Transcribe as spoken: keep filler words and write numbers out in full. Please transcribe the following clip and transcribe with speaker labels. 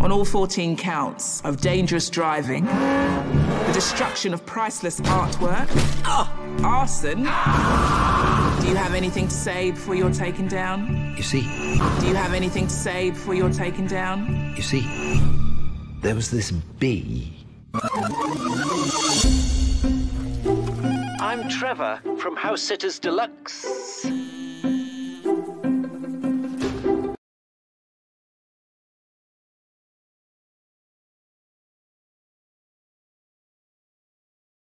Speaker 1: on all fourteen counts of dangerous driving, the destruction of priceless artwork, oh, arson. Do you have anything to say before you're taken down?
Speaker 2: You see...
Speaker 1: Do you have anything to say before you're taken down?
Speaker 2: You see, there was this bee.
Speaker 3: I'm Trevor from House Sitters Deluxe.